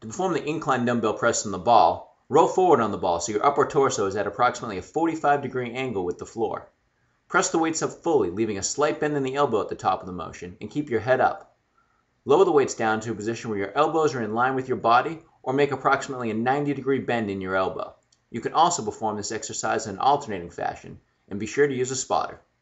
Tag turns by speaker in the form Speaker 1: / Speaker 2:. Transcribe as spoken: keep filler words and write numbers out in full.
Speaker 1: To perform the incline dumbbell press on the ball, roll forward on the ball so your upper torso is at approximately a forty-five degree angle with the floor. Press the weights up fully, leaving a slight bend in the elbow at the top of the motion, and keep your head up. Lower the weights down to a position where your elbows are in line with your body, or make approximately a ninety degree bend in your elbow. You can also perform this exercise in an alternating fashion, and be sure to use a spotter.